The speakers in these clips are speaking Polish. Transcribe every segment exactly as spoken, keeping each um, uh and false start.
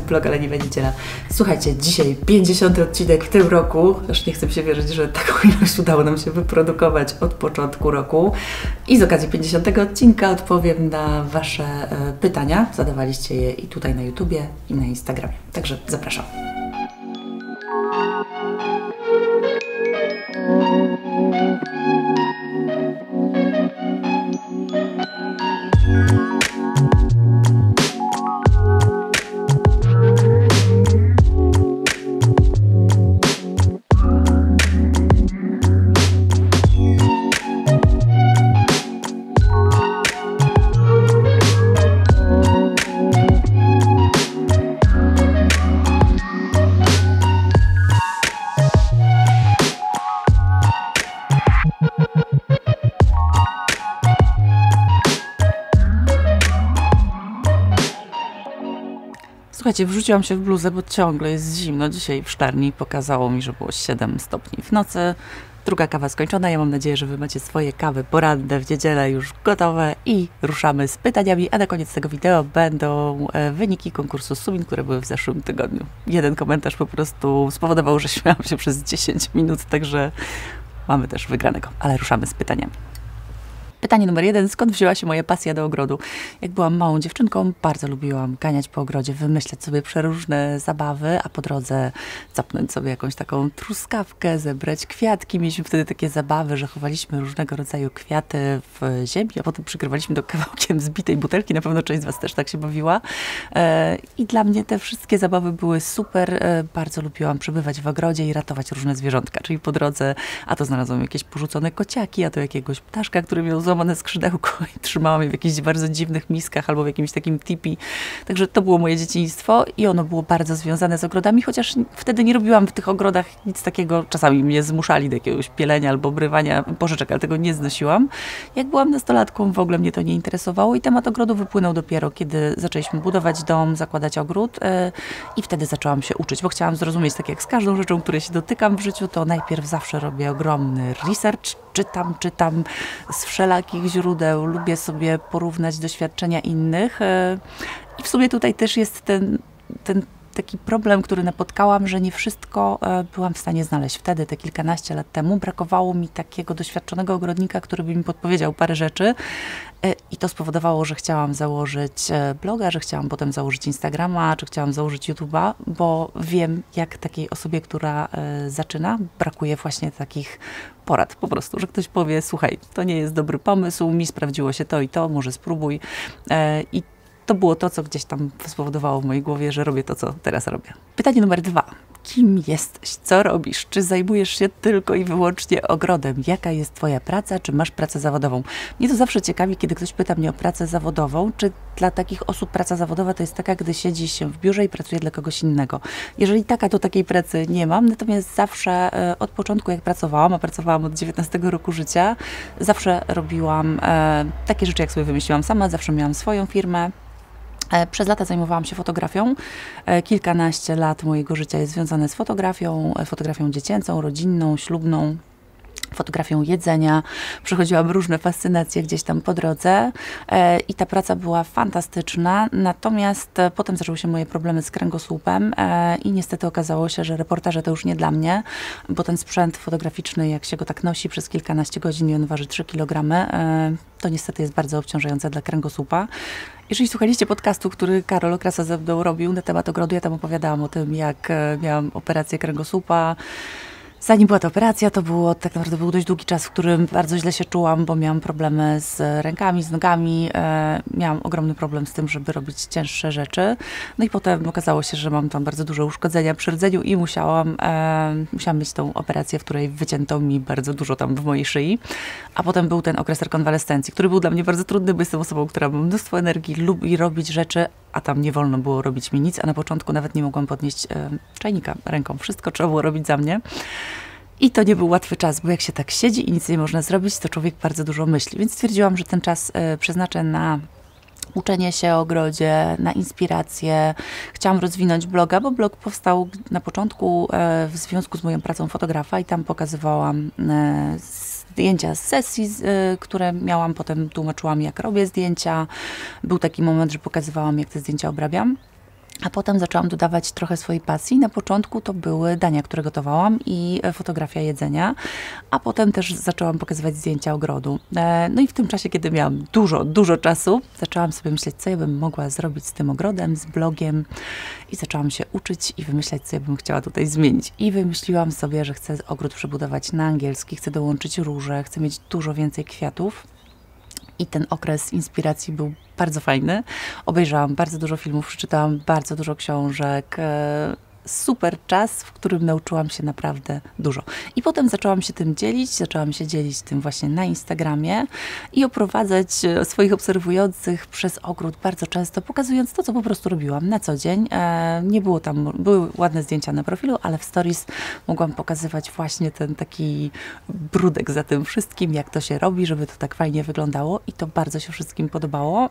blog, ale nie Niedziela. Słuchajcie, dzisiaj pięćdziesiąty odcinek w tym roku. Już nie chcę się wierzyć, że taką ilość udało nam się wyprodukować od początku roku. I z okazji pięćdziesiątego odcinka odpowiem na Wasze e, pytania. Zadawaliście je i tutaj na YouTubie, i na Instagramie. Także zapraszam. Słuchajcie, wrzuciłam się w bluzę, bo ciągle jest zimno. Dzisiaj w szklarni pokazało mi, że było siedem stopni w nocy. Druga kawa skończona. Ja mam nadzieję, że Wy macie swoje kawy poranne w niedzielę już gotowe i ruszamy z pytaniami, a na koniec tego wideo będą wyniki konkursu Sumin, które były w zeszłym tygodniu. Jeden komentarz po prostu spowodował, że śmiałam się przez dziesięć minut, także mamy też wygranego, ale ruszamy z pytaniami. Pytanie numer jeden. Skąd wzięła się moja pasja do ogrodu? Jak byłam małą dziewczynką, bardzo lubiłam ganiać po ogrodzie, wymyślać sobie przeróżne zabawy, a po drodze capnąć sobie jakąś taką truskawkę, zebrać kwiatki. Mieliśmy wtedy takie zabawy, że chowaliśmy różnego rodzaju kwiaty w ziemi, a potem przykrywaliśmy to kawałkiem zbitej butelki. Na pewno część z Was też tak się bawiła. I dla mnie te wszystkie zabawy były super. Bardzo lubiłam przebywać w ogrodzie i ratować różne zwierzątka. Czyli po drodze, a to znalazłam jakieś porzucone kociaki, a to jakiegoś ptaszka, który miał złamane skrzydełko i trzymałam je w jakichś bardzo dziwnych miskach albo w jakimś takim tipi. Także to było moje dzieciństwo i ono było bardzo związane z ogrodami, chociaż wtedy nie robiłam w tych ogrodach nic takiego. Czasami mnie zmuszali do jakiegoś pielenia albo obrywania porzeczek, ale tego nie znosiłam. Jak byłam nastolatką, w ogóle mnie to nie interesowało i temat ogrodu wypłynął dopiero, kiedy zaczęliśmy budować dom, zakładać ogród yy, i wtedy zaczęłam się uczyć, bo chciałam zrozumieć, tak jak z każdą rzeczą, której się dotykam w życiu, to najpierw zawsze robię ogromny research, czytam, czytam z wszelakich źródeł, lubię sobie porównać doświadczenia innych i w sumie tutaj też jest ten, ten taki problem, który napotkałam, że nie wszystko byłam w stanie znaleźć. Wtedy, te kilkanaście lat temu, brakowało mi takiego doświadczonego ogrodnika, który by mi podpowiedział parę rzeczy i to spowodowało, że chciałam założyć bloga, że chciałam potem założyć Instagrama, czy chciałam założyć YouTube'a, bo wiem, jak takiej osobie, która zaczyna, brakuje właśnie takich porad po prostu, że ktoś powie, słuchaj, to nie jest dobry pomysł, mi sprawdziło się to i to, może spróbuj i to było to, co gdzieś tam spowodowało w mojej głowie, że robię to, co teraz robię. Pytanie numer dwa. Kim jesteś? Co robisz? Czy zajmujesz się tylko i wyłącznie ogrodem? Jaka jest Twoja praca? Czy masz pracę zawodową? Mnie to zawsze ciekawi, kiedy ktoś pyta mnie o pracę zawodową, czy dla takich osób praca zawodowa to jest taka, gdy siedzi się w biurze i pracuje dla kogoś innego. Jeżeli taka, to takiej pracy nie mam, natomiast zawsze e, od początku, jak pracowałam, a pracowałam od dziewiętnastego roku życia, zawsze robiłam e, takie rzeczy, jak sobie wymyśliłam sama, zawsze miałam swoją firmę. Przez lata zajmowałam się fotografią. Kilkanaście lat mojego życia jest związane z fotografią, fotografią dziecięcą, rodzinną, ślubną, fotografią jedzenia. Przechodziłam różne fascynacje gdzieś tam po drodze e, i ta praca była fantastyczna, natomiast e, potem zaczęły się moje problemy z kręgosłupem e, i niestety okazało się, że reportaże to już nie dla mnie, bo ten sprzęt fotograficzny, jak się go tak nosi przez kilkanaście godzin i on waży trzy kilogramy, e, to niestety jest bardzo obciążające dla kręgosłupa. Jeżeli słuchaliście podcastu, który Karol Okrasa ze mną robił na temat ogrodu, ja tam opowiadałam o tym, jak e, miałam operację kręgosłupa. Zanim była ta operacja, to było tak naprawdę był dość długi czas, w którym bardzo źle się czułam, bo miałam problemy z rękami, z nogami. E, miałam ogromny problem z tym, żeby robić cięższe rzeczy. No i potem okazało się, że mam tam bardzo duże uszkodzenia przy rdzeniu i musiałam, e, musiałam mieć tą operację, w której wycięto mi bardzo dużo tam w mojej szyi. A potem był ten okres rekonwalescencji, który był dla mnie bardzo trudny, bo jestem osobą, która ma mnóstwo energii, lubi robić rzeczy, a tam nie wolno było robić mi nic, a na początku nawet nie mogłam podnieść e, czajnika ręką. Wszystko trzeba było robić za mnie. I to nie był łatwy czas, bo jak się tak siedzi i nic nie można zrobić, to człowiek bardzo dużo myśli. Więc stwierdziłam, że ten czas e, przeznaczę na uczenie się o ogrodzie, na inspirację. Chciałam rozwinąć bloga, bo blog powstał na początku e, w związku z moją pracą fotografa i tam pokazywałam e, zdjęcia z sesji, y, które miałam, potem tłumaczyłam, jak robię zdjęcia. Był taki moment, że pokazywałam, jak te zdjęcia obrabiam. A potem zaczęłam dodawać trochę swojej pasji. Na początku to były dania, które gotowałam i fotografia jedzenia, a potem też zaczęłam pokazywać zdjęcia ogrodu. No i w tym czasie, kiedy miałam dużo, dużo czasu, zaczęłam sobie myśleć, co ja bym mogła zrobić z tym ogrodem, z blogiem i zaczęłam się uczyć i wymyślać, co ja bym chciała tutaj zmienić. I wymyśliłam sobie, że chcę ogród przebudować na angielski, chcę dołączyć róże, chcę mieć dużo więcej kwiatów. I ten okres inspiracji był bardzo fajny. Obejrzałam bardzo dużo filmów, przeczytałam bardzo dużo książek. Super czas, w którym nauczyłam się naprawdę dużo. I potem zaczęłam się tym dzielić, zaczęłam się dzielić tym właśnie na Instagramie i oprowadzać swoich obserwujących przez ogród bardzo często, pokazując to, co po prostu robiłam na co dzień. Nie było tam, były ładne zdjęcia na profilu, ale w stories mogłam pokazywać właśnie ten taki brudek za tym wszystkim, jak to się robi, żeby to tak fajnie wyglądało i to bardzo się wszystkim podobało.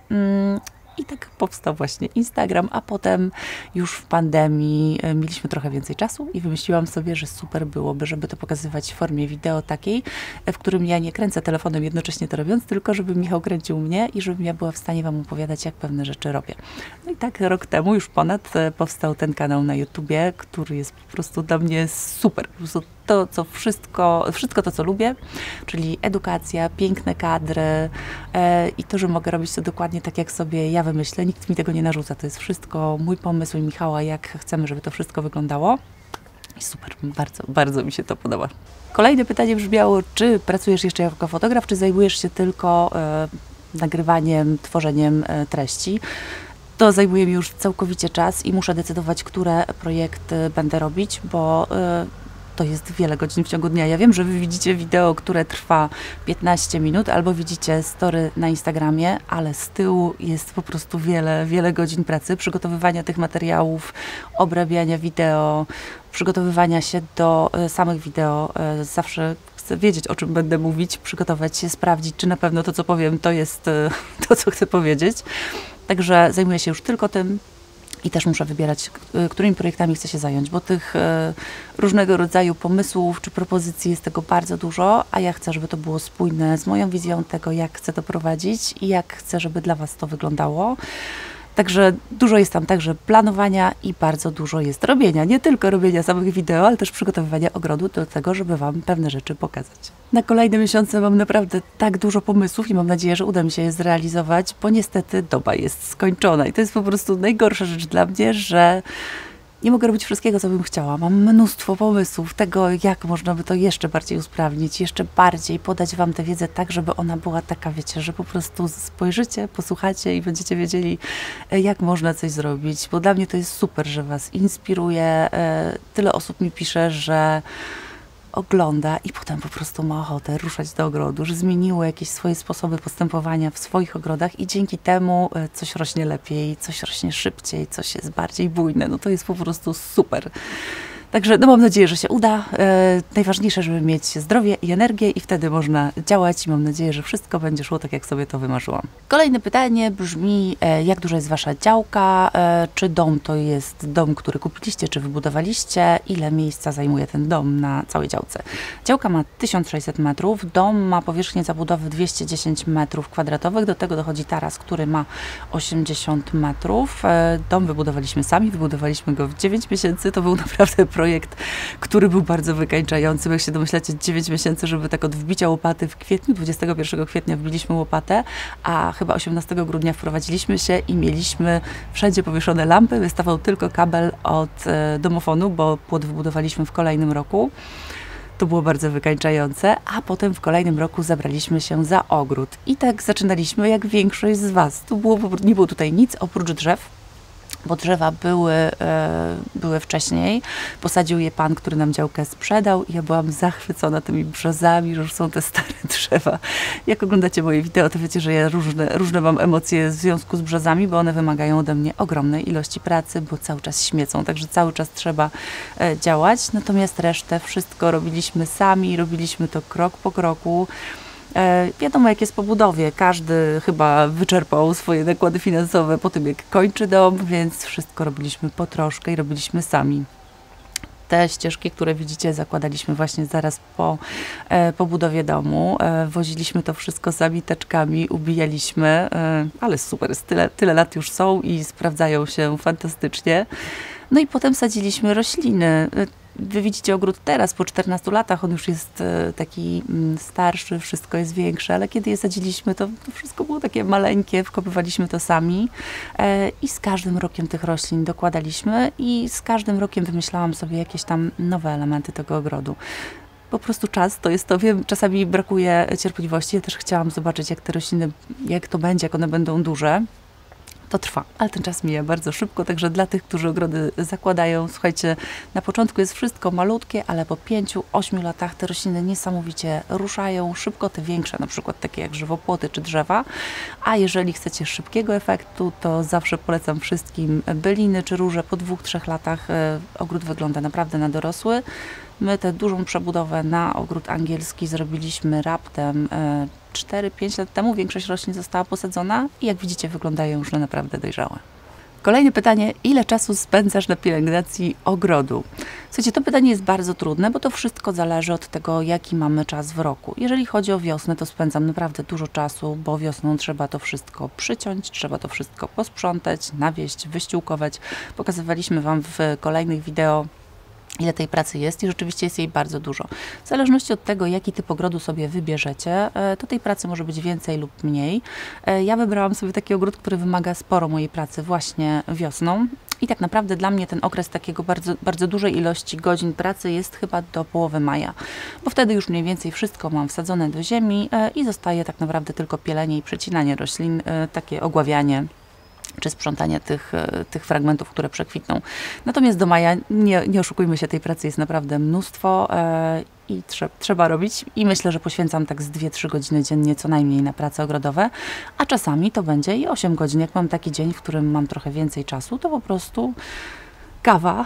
I tak powstał właśnie Instagram, a potem już w pandemii mieliśmy trochę więcej czasu i wymyśliłam sobie, że super byłoby, żeby to pokazywać w formie wideo takiej, w którym ja nie kręcę telefonem jednocześnie to robiąc, tylko żeby Michał kręcił mnie i żebym ja była w stanie Wam opowiadać, jak pewne rzeczy robię. No i tak rok temu, już ponad, powstał ten kanał na YouTubie, który jest po prostu dla mnie super. Po prostu to, co wszystko, wszystko to, co lubię, czyli edukacja, piękne kadry e, i to, że mogę robić to dokładnie tak, jak sobie ja wymyślę. Nikt mi tego nie narzuca. To jest wszystko mój pomysł i Michała, jak chcemy, żeby to wszystko wyglądało. I super, bardzo, bardzo mi się to podoba. Kolejne pytanie brzmiało, czy pracujesz jeszcze jako fotograf, czy zajmujesz się tylko e, nagrywaniem, tworzeniem e, treści? To zajmuje mi już całkowicie czas i muszę decydować, które projekty będę robić, bo e, to jest wiele godzin w ciągu dnia. Ja wiem, że Wy widzicie wideo, które trwa piętnaście minut, albo widzicie story na Instagramie, ale z tyłu jest po prostu wiele, wiele godzin pracy, przygotowywania tych materiałów, obrabiania wideo, przygotowywania się do samych wideo. Zawsze chcę wiedzieć, o czym będę mówić, przygotować się, sprawdzić, czy na pewno to, co powiem, to jest to, co chcę powiedzieć. Także zajmuję się już tylko tym. I też muszę wybierać, którymi projektami chcę się zająć, bo tych e, różnego rodzaju pomysłów czy propozycji jest tego bardzo dużo, a ja chcę, żeby to było spójne z moją wizją tego, jak chcę to prowadzić i jak chcę, żeby dla Was to wyglądało. Także dużo jest tam także planowania i bardzo dużo jest robienia. Nie tylko robienia samych wideo, ale też przygotowywania ogrodu do tego, żeby Wam pewne rzeczy pokazać. Na kolejne miesiące mam naprawdę tak dużo pomysłów i mam nadzieję, że uda mi się je zrealizować, bo niestety doba jest skończona i to jest po prostu najgorsza rzecz dla mnie, że nie mogę robić wszystkiego, co bym chciała. Mam mnóstwo pomysłów tego, jak można by to jeszcze bardziej usprawnić, jeszcze bardziej podać Wam tę wiedzę tak, żeby ona była taka, wiecie, że po prostu spojrzycie, posłuchacie i będziecie wiedzieli, jak można coś zrobić, bo dla mnie to jest super, że Was inspiruje. Tyle osób mi pisze, że ogląda i potem po prostu ma ochotę ruszać do ogrodu, że zmieniło jakieś swoje sposoby postępowania w swoich ogrodach i dzięki temu coś rośnie lepiej, coś rośnie szybciej, coś jest bardziej bujne. No to jest po prostu super. Także no mam nadzieję, że się uda. E, najważniejsze, żeby mieć zdrowie i energię i wtedy można działać i mam nadzieję, że wszystko będzie szło tak, jak sobie to wymarzyłam. Kolejne pytanie brzmi, e, jak duża jest Wasza działka? E, czy dom to jest dom, który kupiliście, czy wybudowaliście? Ile miejsca zajmuje ten dom na całej działce? Działka ma tysiąc sześćset metrów, dom ma powierzchnię zabudowy dwieście dziesięć metrów kwadratowych, do tego dochodzi taras, który ma osiemdziesiąt metrów. E, dom wybudowaliśmy sami, wybudowaliśmy go w dziewięć miesięcy, to był naprawdę projekt, który był bardzo wykańczający. Jak się domyślacie, dziewięć miesięcy, żeby tak od wbicia łopaty w kwietniu, dwudziestego pierwszego kwietnia wbiliśmy łopatę, a chyba osiemnastego grudnia wprowadziliśmy się i mieliśmy wszędzie powieszone lampy, wystawał tylko kabel od e, domofonu, bo płot wybudowaliśmy w kolejnym roku. To było bardzo wykańczające, a potem w kolejnym roku zabraliśmy się za ogród. I tak zaczynaliśmy jak większość z Was. Tu było, nie było tutaj nic oprócz drzew, bo drzewa były, e, były wcześniej. Posadził je pan, który nam działkę sprzedał i ja byłam zachwycona tymi brzozami, że już są te stare drzewa. Jak oglądacie moje wideo, to wiecie, że ja różne, różne mam emocje w związku z brzozami, bo one wymagają ode mnie ogromnej ilości pracy, bo cały czas śmiecą, także cały czas trzeba e, działać. Natomiast resztę wszystko robiliśmy sami, robiliśmy to krok po kroku. E, wiadomo, jak jest po budowie, każdy chyba wyczerpał swoje nakłady finansowe po tym, jak kończy dom, więc wszystko robiliśmy po troszkę i robiliśmy sami. Te ścieżki, które widzicie, zakładaliśmy właśnie zaraz po e, pobudowie domu. E, woziliśmy to wszystko sami teczkami, ubijaliśmy, e, ale super, tyle, tyle lat już są i sprawdzają się fantastycznie. No i potem sadziliśmy rośliny. Wy widzicie ogród teraz, po czternastu latach, on już jest taki starszy, wszystko jest większe, ale kiedy je sadziliśmy, to wszystko było takie maleńkie, wkopywaliśmy to sami i z każdym rokiem tych roślin dokładaliśmy i z każdym rokiem wymyślałam sobie jakieś tam nowe elementy tego ogrodu. Po prostu czas to jest to, wiem, czasami brakuje cierpliwości, ja też chciałam zobaczyć, jak te rośliny, jak to będzie, jak one będą duże. To trwa, ale ten czas mija bardzo szybko, także dla tych, którzy ogrody zakładają, słuchajcie, na początku jest wszystko malutkie, ale po pięciu, ośmiu latach te rośliny niesamowicie ruszają, szybko te większe, na przykład takie jak żywopłoty czy drzewa, a jeżeli chcecie szybkiego efektu, to zawsze polecam wszystkim byliny czy róże. Po dwóch, trzech latach ogród wygląda naprawdę na dorosły. My tę dużą przebudowę na ogród angielski zrobiliśmy raptem cztery pięć lat temu. Większość roślin została posadzona i jak widzicie, wyglądają już na naprawdę dojrzałe. Kolejne pytanie, ile czasu spędzasz na pielęgnacji ogrodu? Słuchajcie, to pytanie jest bardzo trudne, bo to wszystko zależy od tego, jaki mamy czas w roku. Jeżeli chodzi o wiosnę, to spędzam naprawdę dużo czasu, bo wiosną trzeba to wszystko przyciąć, trzeba to wszystko posprzątać, nawieść, wyściółkować. Pokazywaliśmy Wam w kolejnych wideo, ile tej pracy jest i rzeczywiście jest jej bardzo dużo. W zależności od tego, jaki typ ogrodu sobie wybierzecie, to tej pracy może być więcej lub mniej. Ja wybrałam sobie taki ogród, który wymaga sporo mojej pracy właśnie wiosną i tak naprawdę dla mnie ten okres takiego bardzo, bardzo dużej ilości godzin pracy jest chyba do połowy maja, bo wtedy już mniej więcej wszystko mam wsadzone do ziemi i zostaje tak naprawdę tylko pielenie i przecinanie roślin, takie ogławianie czy sprzątanie tych, tych fragmentów, które przekwitną. Natomiast do maja, nie, nie oszukujmy się, tej pracy jest naprawdę mnóstwo e, i trze, trzeba robić i myślę, że poświęcam tak z dwie trzy godziny dziennie co najmniej na prace ogrodowe, a czasami to będzie i osiem godzin. Jak mam taki dzień, w którym mam trochę więcej czasu, to po prostu kawa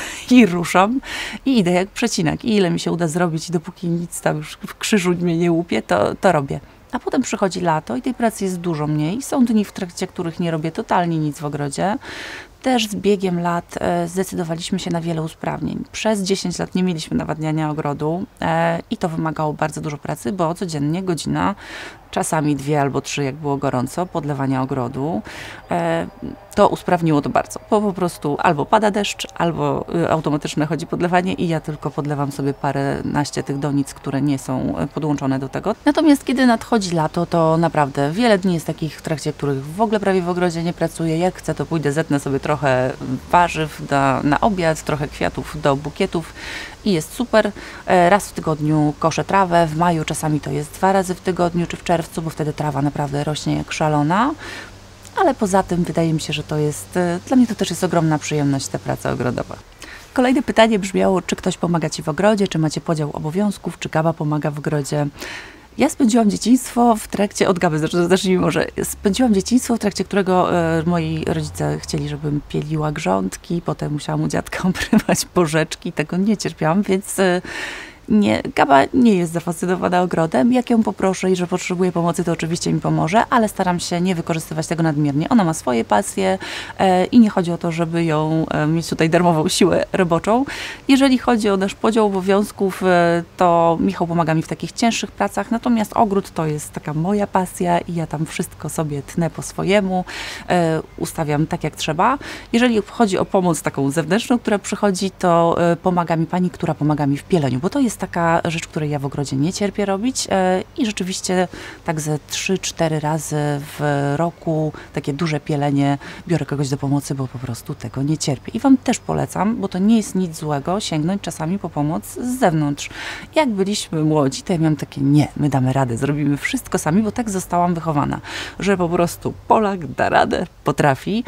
i ruszam i idę jak przecinak. I ile mi się uda zrobić, dopóki nic tam już w krzyżu mnie nie łupie, to, to robię. A potem przychodzi lato i tej pracy jest dużo mniej. Są dni, w trakcie których nie robię totalnie nic w ogrodzie. Też z biegiem lat e, zdecydowaliśmy się na wiele usprawnień. Przez dziesięć lat nie mieliśmy nawadniania ogrodu e, i to wymagało bardzo dużo pracy, bo codziennie godzina, czasami dwie albo trzy, jak było gorąco, podlewania ogrodu. E, to usprawniło to bardzo, bo po prostu albo pada deszcz, albo y, automatyczne chodzi podlewanie i ja tylko podlewam sobie paręnaście tych donic, które nie są podłączone do tego. Natomiast kiedy nadchodzi lato, to naprawdę wiele dni jest takich, w trakcie których w ogóle prawie w ogrodzie nie pracuję. Jak chcę, to pójdę, zetnę sobie trochę warzyw na, na obiad, trochę kwiatów do bukietów i jest super. Raz w tygodniu koszę trawę, w maju czasami to jest dwa razy w tygodniu, czy w czerwcu, bo wtedy trawa naprawdę rośnie jak szalona. Ale poza tym wydaje mi się, że to jest, dla mnie to też jest ogromna przyjemność, ta praca ogrodowa. Kolejne pytanie brzmiało, czy ktoś pomaga Ci w ogrodzie, czy macie podział obowiązków, czy Gaba pomaga w ogrodzie. Ja spędziłam dzieciństwo w trakcie, od Gaby zacznijmy może, spędziłam dzieciństwo, w trakcie którego e, moi rodzice chcieli, żebym pieliła grządki, potem musiałam u dziadka obrywać porzeczki, tego nie cierpiałam, więc e, nie, Gaba nie jest zafascynowana ogrodem. Jak ją poproszę i że potrzebuje pomocy, to oczywiście mi pomoże, ale staram się nie wykorzystywać tego nadmiernie. Ona ma swoje pasje e, i nie chodzi o to, żeby ją e, mieć tutaj darmową siłę roboczą. Jeżeli chodzi o nasz podział obowiązków, e, to Michał pomaga mi w takich cięższych pracach, natomiast ogród to jest taka moja pasja i ja tam wszystko sobie tnę po swojemu, e, ustawiam tak jak trzeba. Jeżeli chodzi o pomoc taką zewnętrzną, która przychodzi, to e, pomaga mi pani, która pomaga mi w pieleniu, bo to jest taka rzecz, której ja w ogrodzie nie cierpię robić i rzeczywiście tak ze trzy cztery razy w roku takie duże pielenie biorę kogoś do pomocy, bo po prostu tego nie cierpię. I Wam też polecam, bo to nie jest nic złego sięgnąć czasami po pomoc z zewnątrz. Jak byliśmy młodzi, to ja miałam takie nie, my damy radę, zrobimy wszystko sami, bo tak zostałam wychowana, że po prostu Polak da radę, potrafi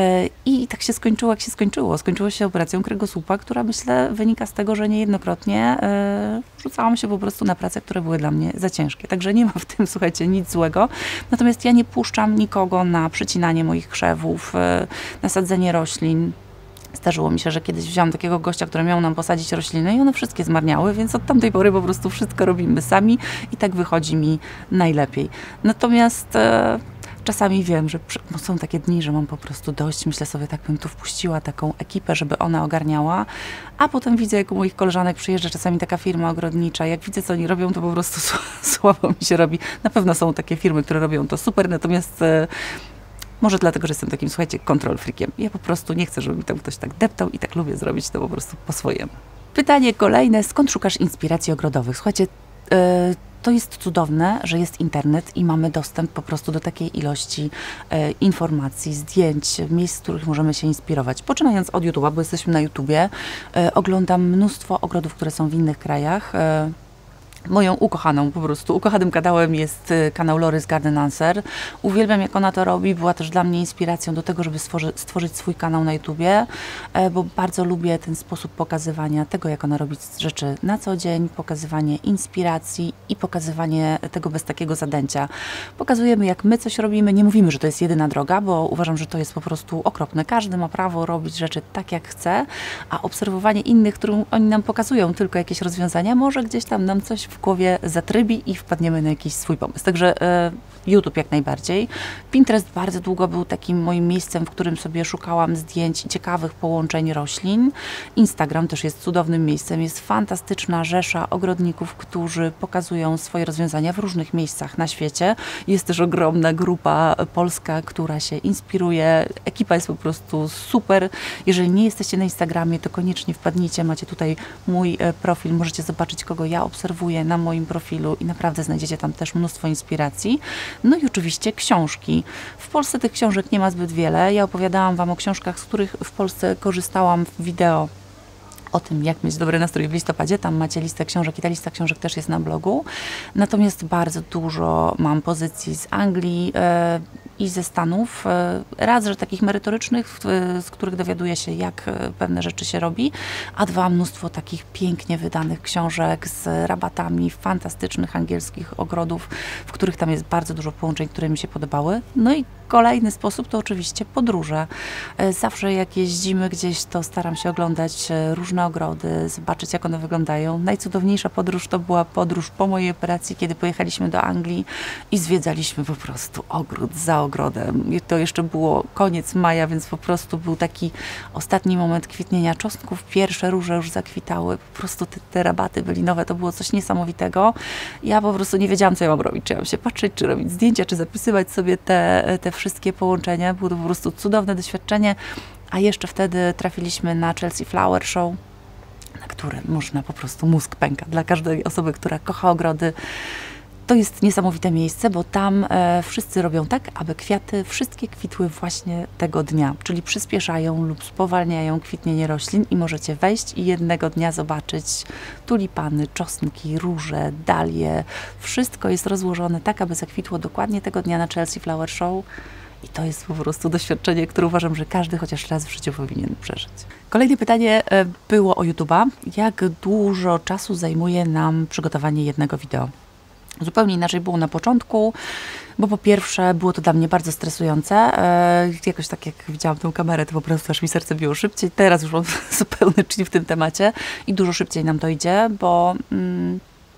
i tak się skończyło, jak się skończyło. Skończyło się operacją kręgosłupa, która myślę wynika z tego, że niejednokrotnie rzucałam się po prostu na prace, które były dla mnie za ciężkie. Także nie ma w tym, słuchajcie, nic złego. Natomiast ja nie puszczam nikogo na przecinanie moich krzewów, na sadzenie roślin. Zdarzyło mi się, że kiedyś wziąłam takiego gościa, który miał nam posadzić rośliny i one wszystkie zmarniały, więc od tamtej pory po prostu wszystko robimy sami i tak wychodzi mi najlepiej. Natomiast Czasami wiem, że no są takie dni, że mam po prostu dość, myślę sobie, tak bym tu wpuściła taką ekipę, żeby ona ogarniała, a potem widzę, jak u moich koleżanek przyjeżdża czasami taka firma ogrodnicza, jak widzę, co oni robią, to po prostu słabo mi się robi. Na pewno są takie firmy, które robią to super, natomiast e, może dlatego, że jestem takim, słuchajcie, control freakiem. Ja po prostu nie chcę, żeby mi tam ktoś tak deptał i tak lubię zrobić to po prostu po swojemu. Pytanie kolejne, skąd szukasz inspiracji ogrodowych? Słuchajcie, yy, to jest cudowne, że jest internet i mamy dostęp po prostu do takiej ilości e, informacji, zdjęć, miejsc, z których możemy się inspirować. Poczynając od YouTube'a, bo jesteśmy na YouTubie, e, oglądam mnóstwo ogrodów, które są w innych krajach. E, Moją ukochaną, po prostu ukochanym kanałem jest kanał Lory's Garden Answer. Uwielbiam, jak ona to robi. Była też dla mnie inspiracją do tego, żeby stworzy, stworzyć swój kanał na YouTubie, bo bardzo lubię ten sposób pokazywania tego, jak ona robi rzeczy na co dzień, pokazywanie inspiracji i pokazywanie tego bez takiego zadęcia. Pokazujemy, jak my coś robimy. Nie mówimy, że to jest jedyna droga, bo uważam, że to jest po prostu okropne. Każdy ma prawo robić rzeczy tak, jak chce, a obserwowanie innych, którym oni nam pokazują tylko jakieś rozwiązania, może gdzieś tam nam coś w głowie zatrybi i wpadniemy na jakiś swój pomysł. Także e, YouTube jak najbardziej. Pinterest bardzo długo był takim moim miejscem, w którym sobie szukałam zdjęć i ciekawych połączeń roślin. Instagram też jest cudownym miejscem. Jest fantastyczna rzesza ogrodników, którzy pokazują swoje rozwiązania w różnych miejscach na świecie. Jest też ogromna grupa polska, która się inspiruje. Ekipa jest po prostu super. Jeżeli nie jesteście na Instagramie, to koniecznie wpadnijcie. Macie tutaj mój e, profil. Możecie zobaczyć, kogo ja obserwuję na moim profilu i naprawdę znajdziecie tam też mnóstwo inspiracji. No i oczywiście książki. W Polsce tych książek nie ma zbyt wiele. Ja opowiadałam Wam o książkach, z których w Polsce korzystałam w wideo o tym, jak mieć dobry nastrój w listopadzie. Tam macie listę książek i ta lista książek też jest na blogu. Natomiast bardzo dużo mam pozycji z Anglii e, i ze Stanów. E, raz, że takich merytorycznych, e, z których dowiaduję się, jak e, pewne rzeczy się robi, a dwa, mnóstwo takich pięknie wydanych książek z rabatami fantastycznych angielskich ogrodów, w których tam jest bardzo dużo połączeń, które mi się podobały. No i kolejny sposób to oczywiście podróże. E, zawsze jak jeździmy gdzieś, to staram się oglądać e, różne ogrody, zobaczyć, jak one wyglądają. Najcudowniejsza podróż to była podróż po mojej operacji, kiedy pojechaliśmy do Anglii i zwiedzaliśmy po prostu ogród za ogrodem. I to jeszcze było koniec maja, więc po prostu był taki ostatni moment kwitnienia czosnków. Pierwsze róże już zakwitały, po prostu te, te rabaty bylinowe, to było coś niesamowitego. Ja po prostu nie wiedziałam, co ja mam robić. Czy ja mam się patrzeć, czy robić zdjęcia, czy zapisywać sobie te, te wszystkie połączenia. Było to po prostu cudowne doświadczenie. A jeszcze wtedy trafiliśmy na Chelsea Flower Show, na które można po prostu mózg pęka. Dla każdej osoby, która kocha ogrody, to jest niesamowite miejsce, bo tam e, wszyscy robią tak, aby kwiaty wszystkie kwitły właśnie tego dnia, czyli przyspieszają lub spowalniają kwitnienie roślin i możecie wejść i jednego dnia zobaczyć tulipany, czosnki, róże, dalie. Wszystko jest rozłożone tak, aby zakwitło dokładnie tego dnia na Chelsea Flower Show. I to jest po prostu doświadczenie, które uważam, że każdy chociaż raz w życiu powinien przeżyć. Kolejne pytanie było o YouTube'a. Jak dużo czasu zajmuje nam przygotowanie jednego wideo? Zupełnie inaczej było na początku, bo po pierwsze było to dla mnie bardzo stresujące. E, jakoś tak jak widziałam tę kamerę, to po prostu aż mi serce biło szybciej. Teraz już mam zupełny chill w tym temacie i dużo szybciej nam to idzie, bo... Mm,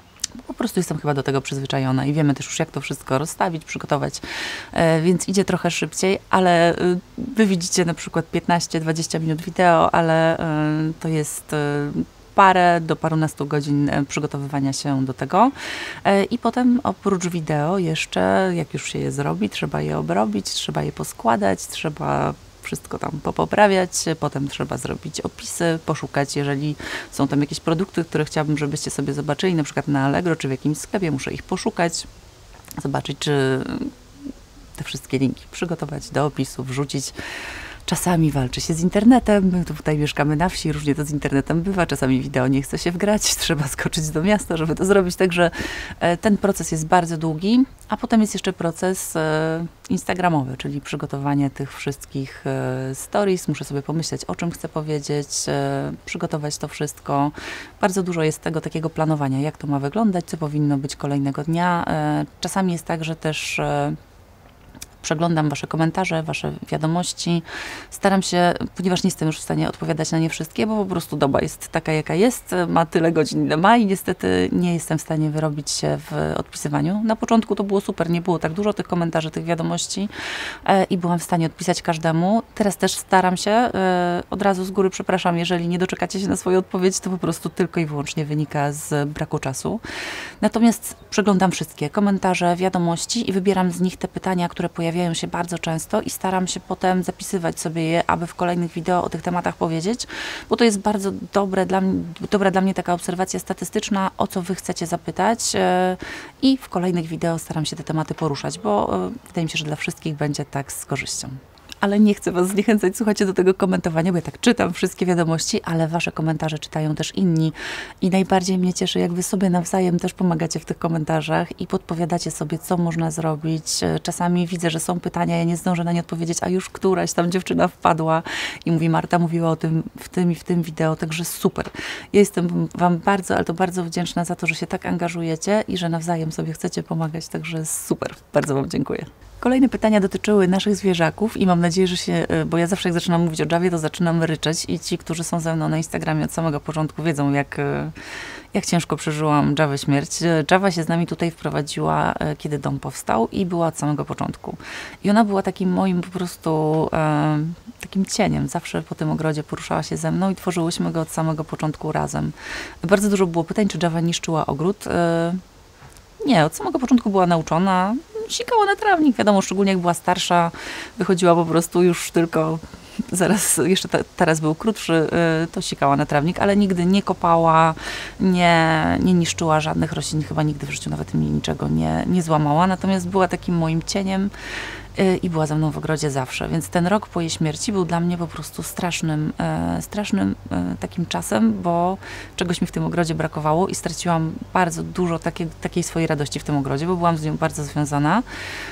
po prostu jestem chyba do tego przyzwyczajona i wiemy też już, jak to wszystko rozstawić, przygotować, e, więc idzie trochę szybciej, ale e, wy widzicie na przykład piętnaście dwadzieścia minut wideo, ale e, to jest e, parę do parunastu godzin e, przygotowywania się do tego. E, I potem oprócz wideo jeszcze, jak już się je zrobi, trzeba je obrobić, trzeba je poskładać, trzeba wszystko tam popoprawiać, potem trzeba zrobić opisy, poszukać, jeżeli są tam jakieś produkty, które chciałabym, żebyście sobie zobaczyli, na przykład na Allegro, czy w jakimś sklepie, muszę ich poszukać, zobaczyć, czy te wszystkie linki przygotować do opisu, wrzucić. Czasami walczy się z internetem, my tutaj mieszkamy na wsi, różnie to z internetem bywa, czasami wideo nie chce się wgrać, trzeba skoczyć do miasta, żeby to zrobić, także ten proces jest bardzo długi, a potem jest jeszcze proces instagramowy, czyli przygotowanie tych wszystkich stories, muszę sobie pomyśleć, o czym chcę powiedzieć, przygotować to wszystko. Bardzo dużo jest tego takiego planowania, jak to ma wyglądać, co powinno być kolejnego dnia. Czasami jest tak, że też przeglądam Wasze komentarze, Wasze wiadomości. Staram się, ponieważ nie jestem już w stanie odpowiadać na nie wszystkie, bo po prostu doba jest taka, jaka jest, ma tyle godzin, ile ma i niestety nie jestem w stanie wyrobić się w odpisywaniu. Na początku to było super, nie było tak dużo tych komentarzy, tych wiadomości e, i byłam w stanie odpisać każdemu. Teraz też staram się, e, od razu z góry przepraszam, jeżeli nie doczekacie się na swoją odpowiedź, to po prostu tylko i wyłącznie wynika z braku czasu. Natomiast przeglądam wszystkie komentarze, wiadomości i wybieram z nich te pytania, które pojawiają się bardzo często i staram się potem zapisywać sobie je, aby w kolejnych wideo o tych tematach powiedzieć, bo to jest bardzo dobre dla mnie, dobra dla mnie taka obserwacja statystyczna, o co Wy chcecie zapytać yy, i w kolejnych wideo staram się te tematy poruszać, bo yy, wydaje mi się, że dla wszystkich będzie tak z korzyścią. Ale nie chcę Was zniechęcać, słuchajcie, do tego komentowania, bo ja tak czytam wszystkie wiadomości, ale Wasze komentarze czytają też inni i najbardziej mnie cieszy, jak Wy sobie nawzajem też pomagacie w tych komentarzach i podpowiadacie sobie, co można zrobić. Czasami widzę, że są pytania, ja nie zdążę na nie odpowiedzieć, a już któraś tam dziewczyna wpadła i mówi, Marta mówiła o tym w tym i w tym wideo, także super. Ja jestem Wam bardzo, ale to bardzo wdzięczna za to, że się tak angażujecie i że nawzajem sobie chcecie pomagać, także super. Bardzo Wam dziękuję. Kolejne pytania dotyczyły naszych zwierzaków i mam nadzieję, że się, bo ja zawsze jak zaczynam mówić o Jawie, to zaczynam ryczeć i ci, którzy są ze mną na Instagramie od samego początku wiedzą, jak, jak ciężko przeżyłam Javę śmierć. Jawa się z nami tutaj wprowadziła, kiedy dom powstał i była od samego początku. I ona była takim moim po prostu e, takim cieniem. Zawsze po tym ogrodzie poruszała się ze mną i tworzyłyśmy go od samego początku razem. Bardzo dużo było pytań, czy Jawa niszczyła ogród. E, nie, od samego początku była nauczona. Sikała na trawnik, wiadomo, szczególnie jak była starsza, wychodziła po prostu już tylko, zaraz, jeszcze te, teraz był krótszy, to sikała na trawnik, ale nigdy nie kopała, nie, nie niszczyła żadnych roślin, chyba nigdy w życiu nawet mi niczego nie, nie złamała, natomiast była takim moim cieniem i była ze mną w ogrodzie zawsze, więc ten rok po jej śmierci był dla mnie po prostu strasznym, e, strasznym e, takim czasem, bo czegoś mi w tym ogrodzie brakowało i straciłam bardzo dużo takie, takiej swojej radości w tym ogrodzie, bo byłam z nią bardzo związana.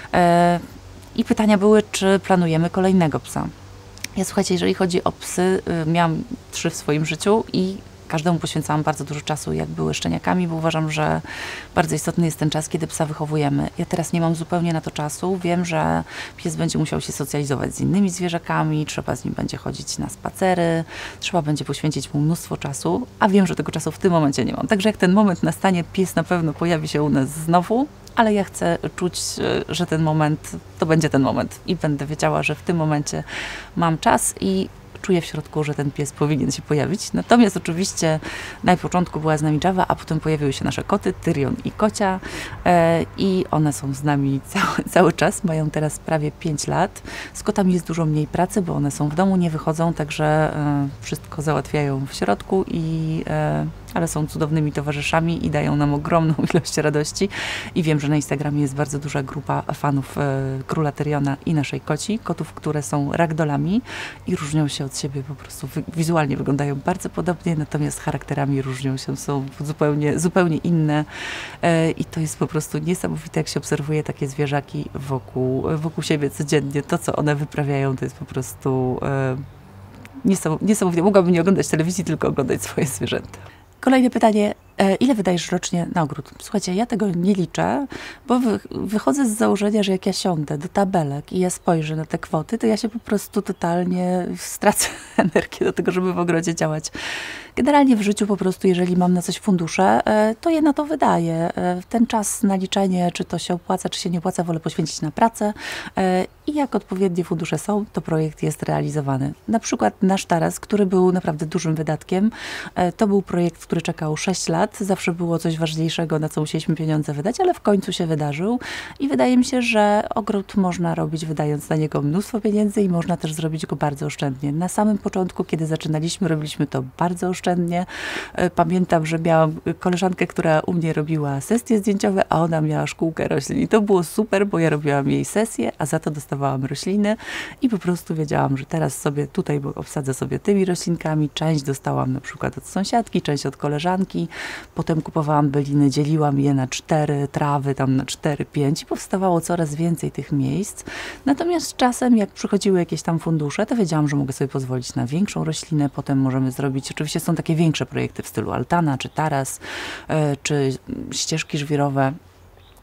E, I pytania były, czy planujemy kolejnego psa. Ja słuchajcie, jeżeli chodzi o psy, y, miałam trzy w swoim życiu i każdemu poświęcałam bardzo dużo czasu, jak były szczeniakami, bo uważam, że bardzo istotny jest ten czas, kiedy psa wychowujemy. Ja teraz nie mam zupełnie na to czasu. Wiem, że pies będzie musiał się socjalizować z innymi zwierzakami, trzeba z nim będzie chodzić na spacery, trzeba będzie poświęcić mu mnóstwo czasu, a wiem, że tego czasu w tym momencie nie mam. Także jak ten moment nastanie, pies na pewno pojawi się u nas znowu, ale ja chcę czuć, że ten moment to będzie ten moment i będę wiedziała, że w tym momencie mam czas i czuję w środku, że ten pies powinien się pojawić. Natomiast oczywiście na początku była z nami Java, a potem pojawiły się nasze koty, Tyrion i Kocia e, i one są z nami cały, cały czas. Mają teraz prawie pięć lat. Z kotami jest dużo mniej pracy, bo one są w domu, nie wychodzą, także e, wszystko załatwiają w środku i e, ale są cudownymi towarzyszami i dają nam ogromną ilość radości. I wiem, że na Instagramie jest bardzo duża grupa fanów e, Króla Tyriona i naszej koci, kotów, które są ragdolami i różnią się od siebie, po prostu wy, wizualnie wyglądają bardzo podobnie, natomiast charakterami różnią się, są zupełnie, zupełnie inne e, i to jest po prostu niesamowite, jak się obserwuje takie zwierzaki wokół, wokół siebie codziennie. To, co one wyprawiają, to jest po prostu e, niesamowite. Mogłabym nie oglądać telewizji, tylko oglądać swoje zwierzęta. Kolejne pytanie. Ile wydajesz rocznie na ogród? Słuchajcie, ja tego nie liczę, bo wy, wychodzę z założenia, że jak ja siądę do tabelek i ja spojrzę na te kwoty, to ja się po prostu totalnie stracę energię do tego, żeby w ogrodzie działać. Generalnie w życiu po prostu, jeżeli mam na coś fundusze, to je na to wydaję. Ten czas na liczenie, czy to się opłaca, czy się nie opłaca, wolę poświęcić na pracę i jak odpowiednie fundusze są, to projekt jest realizowany. Na przykład nasz taras, który był naprawdę dużym wydatkiem, to był projekt, który czekał sześć lat. Zawsze było coś ważniejszego, na co musieliśmy pieniądze wydać, ale w końcu się wydarzył i wydaje mi się, że ogród można robić wydając na niego mnóstwo pieniędzy i można też zrobić go bardzo oszczędnie. Na samym początku, kiedy zaczynaliśmy, robiliśmy to bardzo oszczędnie. Pamiętam, że miałam koleżankę, która u mnie robiła sesje zdjęciowe, a ona miała szkółkę roślin i to było super, bo ja robiłam jej sesję, a za to dostawałam rośliny i po prostu wiedziałam, że teraz sobie tutaj bo obsadzę sobie tymi roślinkami, część dostałam na przykład od sąsiadki, część od koleżanki. Potem kupowałam byliny, dzieliłam je na cztery trawy, tam na cztery, pięć i powstawało coraz więcej tych miejsc. Natomiast czasem, jak przychodziły jakieś tam fundusze, to wiedziałam, że mogę sobie pozwolić na większą roślinę. Potem możemy zrobić, oczywiście są takie większe projekty w stylu altana, czy taras, czy ścieżki żwirowe.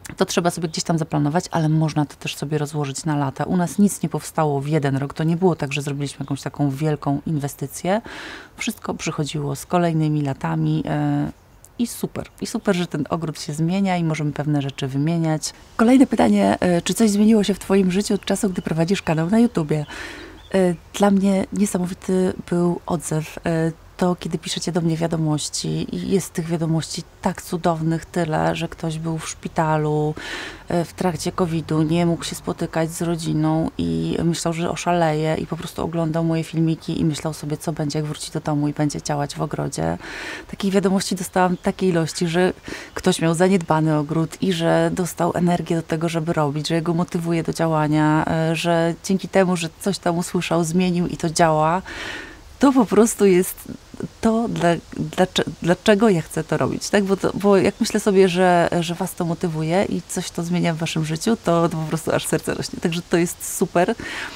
To trzeba sobie gdzieś tam zaplanować, ale można to też sobie rozłożyć na lata. U nas nic nie powstało w jeden rok. To nie było tak, że zrobiliśmy jakąś taką wielką inwestycję. Wszystko przychodziło z kolejnymi latami yy, i super. I super, że ten ogród się zmienia i możemy pewne rzeczy wymieniać. Kolejne pytanie, yy, czy coś zmieniło się w twoim życiu od czasu, gdy prowadzisz kanał na YouTubie? Yy, dla mnie niesamowity był odzew. Yy, to kiedy piszecie do mnie wiadomości i jest tych wiadomości tak cudownych tyle, że ktoś był w szpitalu w trakcie kowida, nie mógł się spotykać z rodziną i myślał, że oszaleje i po prostu oglądał moje filmiki i myślał sobie, co będzie, jak wróci do domu i będzie działać w ogrodzie. Takich wiadomości dostałam takiej ilości, że ktoś miał zaniedbany ogród i że dostał energię do tego, żeby robić, że jego motywuje do działania, że dzięki temu, że coś tam usłyszał, zmienił i to działa. To po prostu jest to, dla, dla, dlaczego ja chcę to robić, tak? Bo, to, bo jak myślę sobie, że, że was to motywuje i coś to zmienia w waszym życiu, to, to po prostu aż serce rośnie. Także to jest super.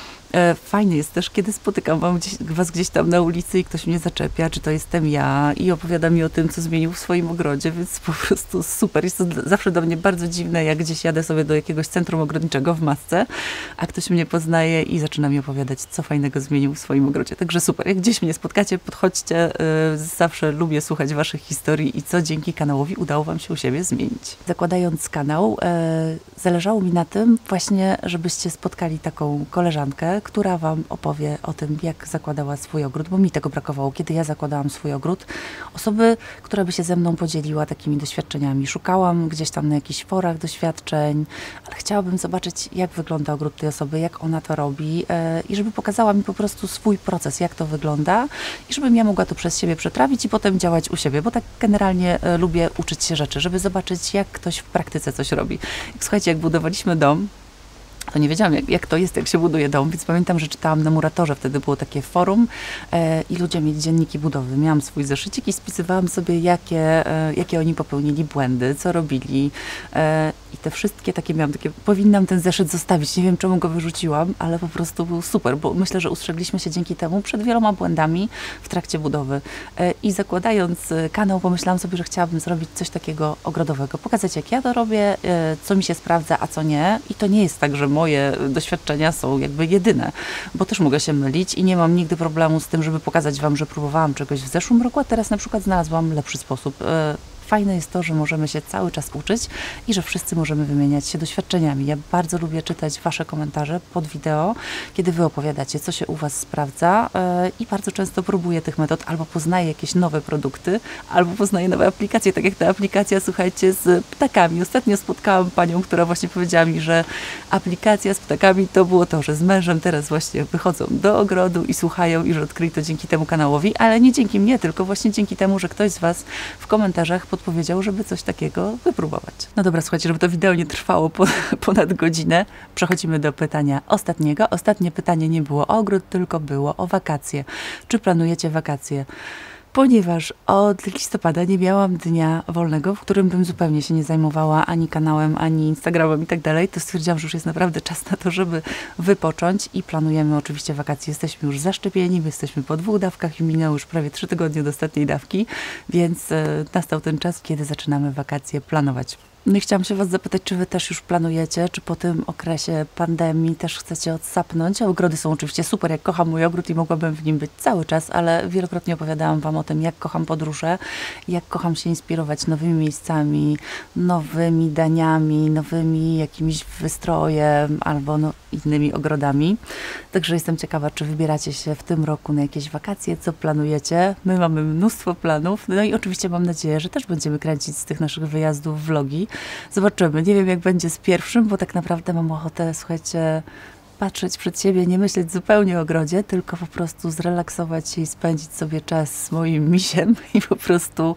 Fajnie jest też, kiedy spotykam wam gdzieś, was gdzieś tam na ulicy i ktoś mnie zaczepia, czy to jestem ja i opowiada mi o tym, co zmienił w swoim ogrodzie, więc po prostu super. Jest to zawsze dla mnie bardzo dziwne, jak gdzieś jadę sobie do jakiegoś centrum ogrodniczego w masce, a ktoś mnie poznaje i zaczyna mi opowiadać, co fajnego zmienił w swoim ogrodzie. Także super. Jak gdzieś mnie spotkacie, podchodźcie. Zawsze lubię słuchać waszych historii i co dzięki kanałowi udało wam się u siebie zmienić. Zakładając kanał, zależało mi na tym właśnie, żebyście spotkali taką koleżankę, która wam opowie o tym, jak zakładała swój ogród, bo mi tego brakowało, kiedy ja zakładałam swój ogród. Osoby, która by się ze mną podzieliła takimi doświadczeniami. Szukałam gdzieś tam na jakichś forach doświadczeń, ale chciałabym zobaczyć, jak wygląda ogród tej osoby, jak ona to robi yy, i żeby pokazała mi po prostu swój proces, jak to wygląda i żebym ja mogła to przez siebie przetrawić i potem działać u siebie, bo tak generalnie yy, lubię uczyć się rzeczy, żeby zobaczyć, jak ktoś w praktyce coś robi. Słuchajcie, jak budowaliśmy dom, to nie wiedziałam, jak, jak to jest, jak się buduje dom, więc pamiętam, że czytałam na Muratorze, wtedy było takie forum e, i ludzie mieli dzienniki budowy. Miałam swój zeszycik i spisywałam sobie, jakie, e, jakie oni popełnili błędy, co robili e, i te wszystkie takie miałam, takie, powinnam ten zeszyt zostawić, nie wiem, czemu go wyrzuciłam, ale po prostu był super, bo myślę, że ustrzegliśmy się dzięki temu przed wieloma błędami w trakcie budowy e, i zakładając kanał, pomyślałam sobie, że chciałabym zrobić coś takiego ogrodowego, pokazać, jak ja to robię, e, co mi się sprawdza, a co nie i to nie jest tak, że moje doświadczenia są jakby jedyne, bo też mogę się mylić i nie mam nigdy problemu z tym, żeby pokazać wam, że próbowałam czegoś w zeszłym roku, a teraz na przykład znalazłam lepszy sposób. Fajne jest to, że możemy się cały czas uczyć i że wszyscy możemy wymieniać się doświadczeniami. Ja bardzo lubię czytać wasze komentarze pod wideo, kiedy wy opowiadacie, co się u was sprawdza i bardzo często próbuję tych metod, albo poznaję jakieś nowe produkty, albo poznaję nowe aplikacje, tak jak ta aplikacja, słuchajcie, z ptakami. Ostatnio spotkałam panią, która właśnie powiedziała mi, że aplikacja z ptakami to było to, że z mężem teraz właśnie wychodzą do ogrodu i słuchają i że odkryli to dzięki temu kanałowi, ale nie dzięki mnie, tylko właśnie dzięki temu, że ktoś z was w komentarzach podpowiedział, żeby coś takiego wypróbować. No dobra, słuchajcie, żeby to wideo nie trwało po, ponad godzinę, przechodzimy do pytania ostatniego. Ostatnie pytanie nie było o ogród, tylko było o wakacje. Czy planujecie wakacje? Ponieważ od listopada nie miałam dnia wolnego, w którym bym zupełnie się nie zajmowała ani kanałem, ani Instagramem i tak dalej, to stwierdziłam, że już jest naprawdę czas na to, żeby wypocząć i planujemy oczywiście wakacje. Jesteśmy już zaszczepieni, my jesteśmy po dwóch dawkach i minęło już prawie trzy tygodnie od ostatniej dawki, więc e, nastał ten czas, kiedy zaczynamy wakacje planować. No i chciałam się was zapytać, czy wy też już planujecie, czy po tym okresie pandemii też chcecie odsapnąć? Ogrody są oczywiście super, jak kocham mój ogród i mogłabym w nim być cały czas, ale wielokrotnie opowiadałam wam o tym, jak kocham podróże, jak kocham się inspirować nowymi miejscami, nowymi daniami, nowymi jakimś wystrojem albo no, innymi ogrodami. Także jestem ciekawa, czy wybieracie się w tym roku na jakieś wakacje, co planujecie? My mamy mnóstwo planów, no i oczywiście mam nadzieję, że też będziemy kręcić z tych naszych wyjazdów vlogi. Zobaczymy. Nie wiem, jak będzie z pierwszym, bo tak naprawdę mam ochotę, słuchajcie, patrzeć przed siebie, nie myśleć zupełnie o ogrodzie, tylko po prostu zrelaksować się i spędzić sobie czas z moim misiem i po prostu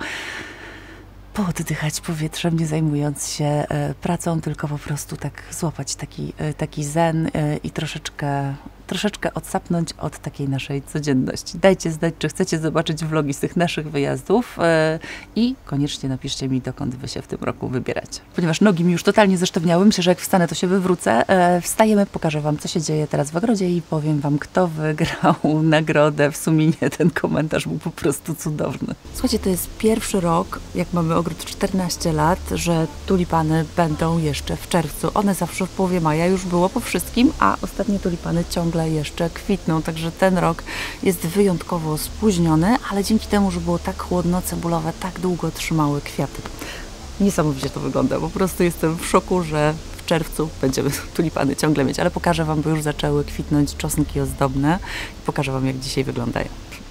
pooddychać powietrzem, nie zajmując się e, pracą, tylko po prostu tak złapać taki, e, taki zen e, i troszeczkę troszeczkę odsapnąć od takiej naszej codzienności. Dajcie znać, czy chcecie zobaczyć vlogi z tych naszych wyjazdów i koniecznie napiszcie mi, dokąd wy się w tym roku wybieracie. Ponieważ nogi mi już totalnie zesztywniały, myślę, że jak wstanę, to się wywrócę. Wstajemy, pokażę wam, co się dzieje teraz w ogrodzie i powiem wam, kto wygrał nagrodę. W sumie ten komentarz był po prostu cudowny. Słuchajcie, to jest pierwszy rok, jak mamy ogród czternaście lat, że tulipany będą jeszcze w czerwcu. One zawsze w połowie maja już było po wszystkim, a ostatnie tulipany ciągle jeszcze kwitną, także ten rok jest wyjątkowo spóźniony, ale dzięki temu, że było tak chłodno, cebulowe tak długo trzymały kwiaty. Niesamowicie to wygląda, po prostu jestem w szoku, że w czerwcu będziemy tulipany ciągle mieć, ale pokażę wam, bo już zaczęły kwitnąć czosnki ozdobne i pokażę wam, jak dzisiaj wyglądają.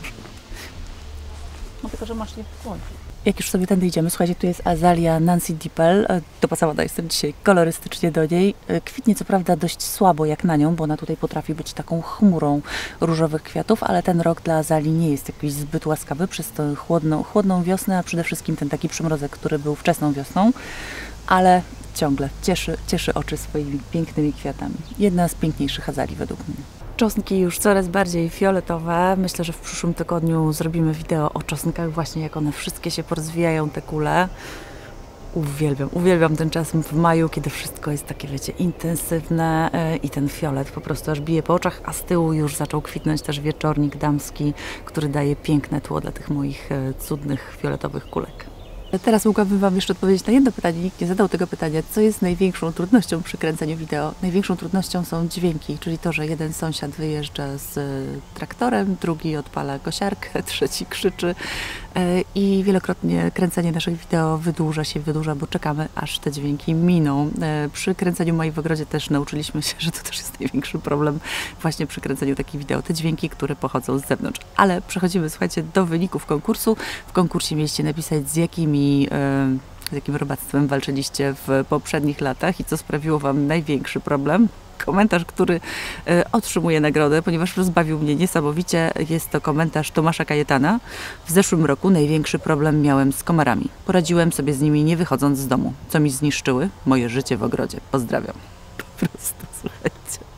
No tylko, że masz je włączyć. Jak już sobie tędy idziemy, słuchajcie, tu jest azalia Nancy Dippel. Dopasowana jestem dzisiaj kolorystycznie do niej. Kwitnie co prawda dość słabo jak na nią, bo ona tutaj potrafi być taką chmurą różowych kwiatów, ale ten rok dla azalii nie jest jakiś zbyt łaskawy przez tę chłodną, chłodną wiosnę, a przede wszystkim ten taki przymrozek, który był wczesną wiosną, ale ciągle cieszy, cieszy oczy swoimi pięknymi kwiatami. Jedna z piękniejszych azalii według mnie. Czosnki już coraz bardziej fioletowe. Myślę, że w przyszłym tygodniu zrobimy wideo o czosnkach, właśnie jak one wszystkie się porozwijają, te kule. Uwielbiam, uwielbiam ten czas w maju, kiedy wszystko jest takie, wiecie, intensywne i ten fiolet po prostu aż bije po oczach, a z tyłu już zaczął kwitnąć też wieczornik damski, który daje piękne tło dla tych moich cudnych fioletowych kulek. Teraz mogłabym wam jeszcze odpowiedzieć na jedno pytanie, nikt nie zadał tego pytania, co jest największą trudnością przy kręceniu wideo. Największą trudnością są dźwięki, czyli to, że jeden sąsiad wyjeżdża z traktorem, drugi odpala kosiarkę, trzeci krzyczy i wielokrotnie kręcenie naszych wideo wydłuża się, wydłuża, bo czekamy, aż te dźwięki miną. Przy kręceniu Mai w ogrodzie też nauczyliśmy się, że to też jest największy problem właśnie przy kręceniu takich wideo, te dźwięki, które pochodzą z zewnątrz. Ale przechodzimy, słuchajcie, do wyników konkursu. W konkursie mieliście napisać, z jakimi z jakim robactwem walczyliście w poprzednich latach i co sprawiło wam największy problem. Komentarz, który otrzymuje nagrodę, ponieważ rozbawił mnie niesamowicie. Jest to komentarz Tomasza Kajetana. W zeszłym roku największy problem miałem z komarami. Poradziłem sobie z nimi nie wychodząc z domu, co mi zniszczyły moje życie w ogrodzie. Pozdrawiam. Po prostu, słuchajcie.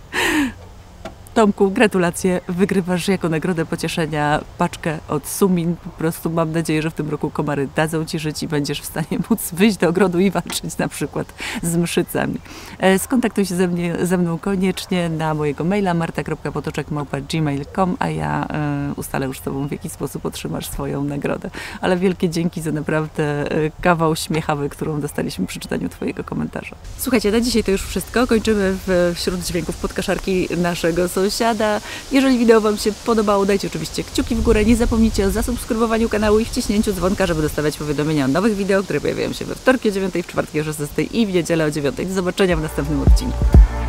Tomku, gratulacje. Wygrywasz jako nagrodę pocieszenia paczkę od Sumin. Po prostu mam nadzieję, że w tym roku komary dadzą ci żyć i będziesz w stanie móc wyjść do ogrodu i walczyć na przykład z mszycami. Skontaktuj się ze, mnie, ze mną koniecznie na mojego maila marta kropka potoczek małpa gmail kropka com, a ja y, ustalę już z tobą, w jaki sposób otrzymasz swoją nagrodę. Ale wielkie dzięki za naprawdę y, kawał śmiechawy, którą dostaliśmy przy czytaniu twojego komentarza. Słuchajcie, na dzisiaj to już wszystko. Kończymy w, wśród dźwięków podkaszarki naszego sąsiada. Jeżeli wideo wam się podobało, dajcie oczywiście kciuki w górę. Nie zapomnijcie o zasubskrybowaniu kanału i wciśnięciu dzwonka, żeby dostawać powiadomienia o nowych wideo, które pojawiają się we wtorki o dziewiątej, w czwartki o szesnastej i w niedzielę o dziewiątej. Do zobaczenia w następnym odcinku.